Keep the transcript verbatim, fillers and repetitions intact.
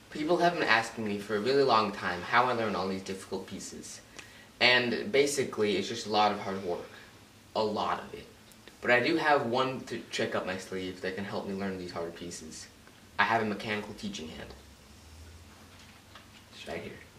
People have been asking me for a really long time how I learn all these difficult pieces. And basically, it's just a lot of hard work. A lot of it. But I do have one th trick up my sleeve that can help me learn these hard pieces. I have a mechanical teaching hand. It's right here.